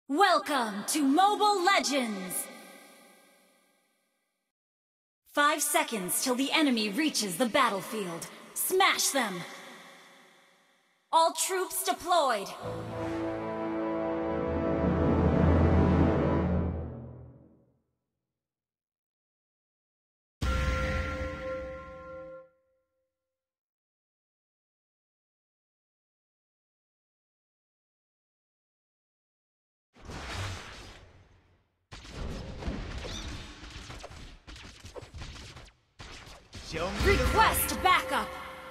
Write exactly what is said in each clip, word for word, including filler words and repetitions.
Welcome to Mobile Legends! Five seconds till the enemy reaches the battlefield. Smash them! All troops deployed! Show me Request backup!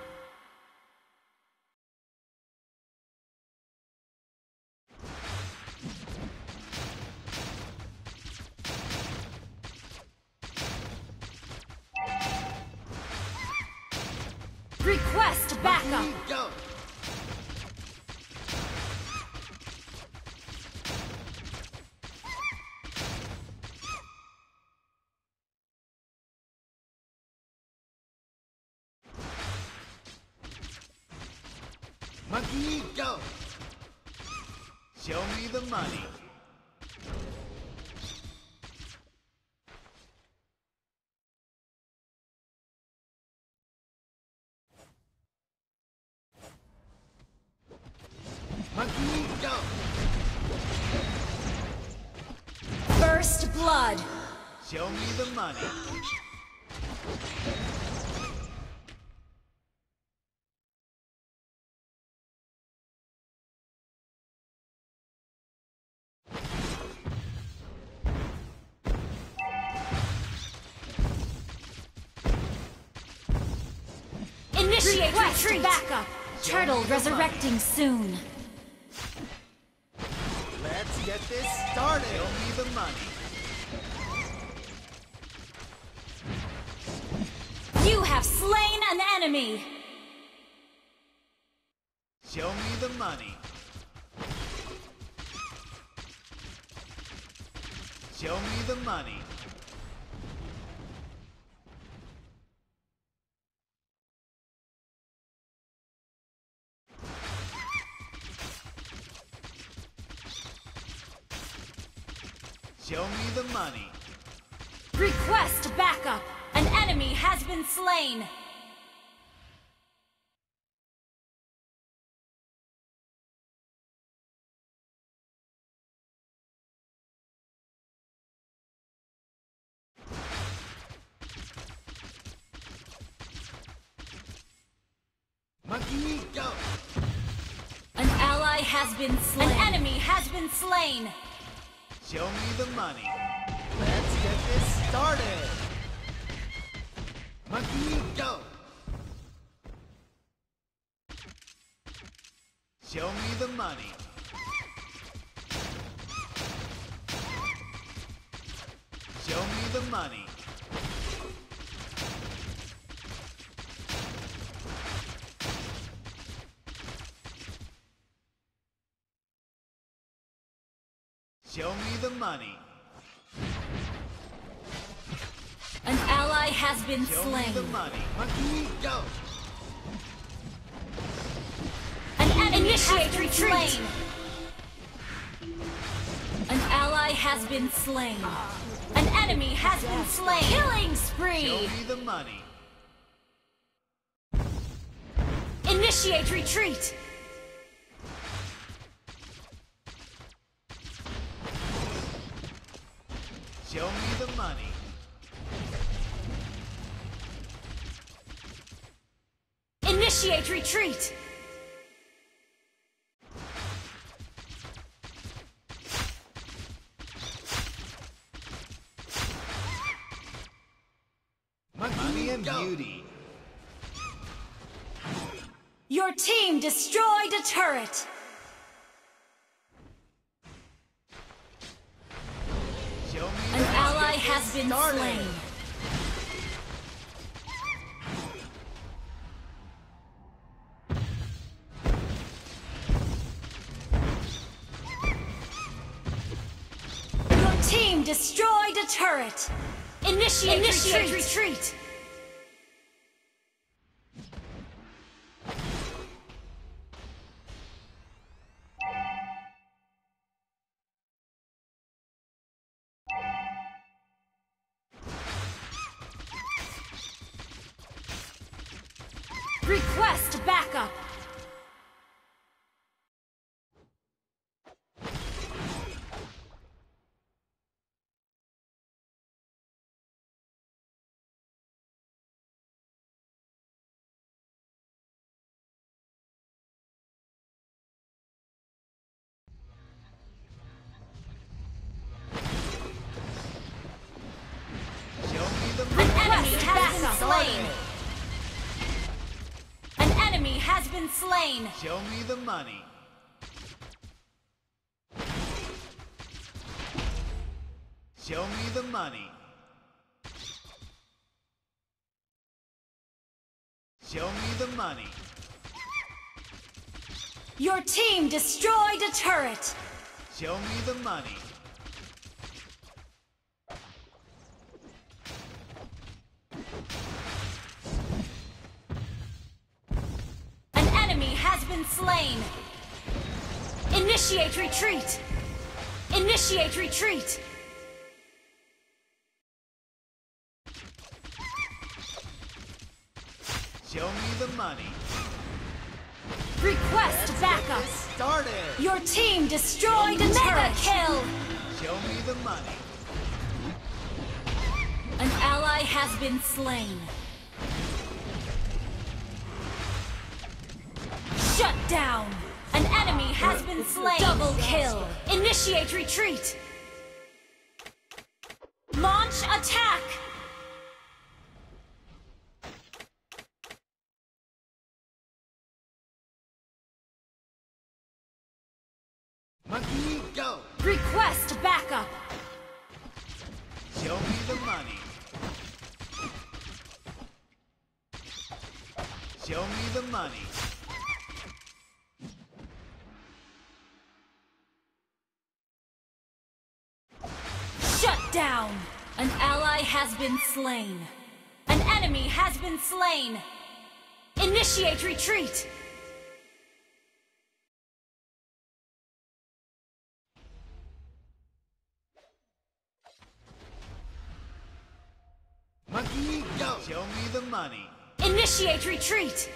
Request backup! Go! Monkey, go! Show me the money. Monkey, go! First blood! Show me the money. Initiate retreat! Backup! Turtle resurrecting soon. Let's get this started. Show me the money. You have slain an enemy! Show me the money. Show me the money. Show me the money. Request backup! An enemy has been slain! Monkey, go! An ally has been slain. An enemy has been slain! Show me the money. Let's get this started. Monkey, go! Show me the money. Show me the money. Show me the money. An ally has been Show slain. me the money. Monkey, go! An enemy initiate retreat! An ally has been slain. An enemy has been slain. Killing spree! Show me the money. Initiate retreat! Show me the money. Initiate retreat! Money and beauty. Your team destroyed a turret! Show me An the ally money. has been Started. slain. Your team destroyed a turret! Initiate, Initiate retreat. retreat! Request backup. Has been slain. Show me the money. Show me the money. Show me the money. Your team destroyed a turret. Show me the money. Has been slain. Initiate retreat. Initiate retreat. Show me the money. Request Let's backup. Get this started. Your team destroyed a turret. Kill. Show me the money. An ally has been slain. Shut down! An enemy has been slain! Double kill! Initiate retreat! Launch attack! Monkey, go! Request backup! Show me the money. Show me the money. Shut down! An ally has been slain. An enemy has been slain. Initiate retreat! Monkey, go! Show me the money. Initiate retreat!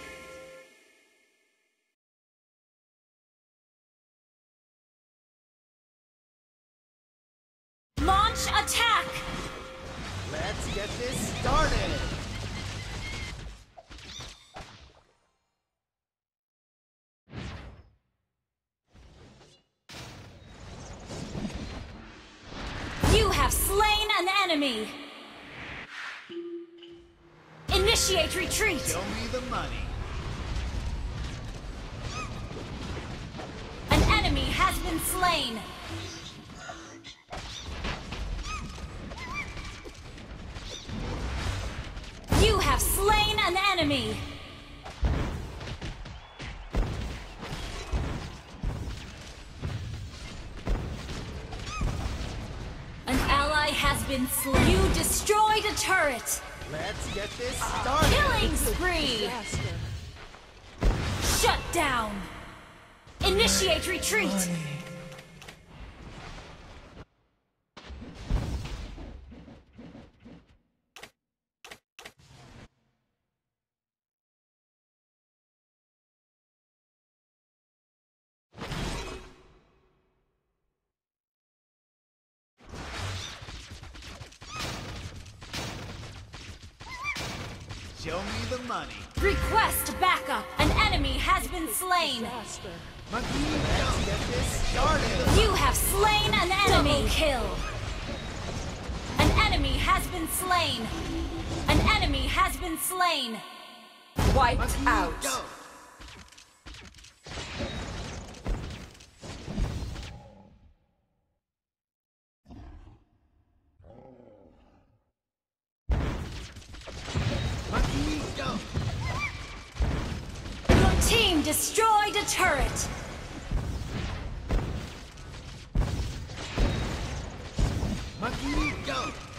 Launch attack! Let's get this started! You have slain an enemy! Initiate retreat! Show me the money. An enemy has been slain! You have slain an enemy! An ally has been slain. You destroyed a turret! Let's get this started! Killing spree! Shut down! Initiate retreat! Money. Show me the money. Request backup! An enemy has been slain! Monkey, let's get this started! You have slain an enemy! Double kill! An enemy has been slain! An enemy has been slain! Wiped Monkey, out. go! Monkey, go! Your team destroyed a turret! Monkey, go!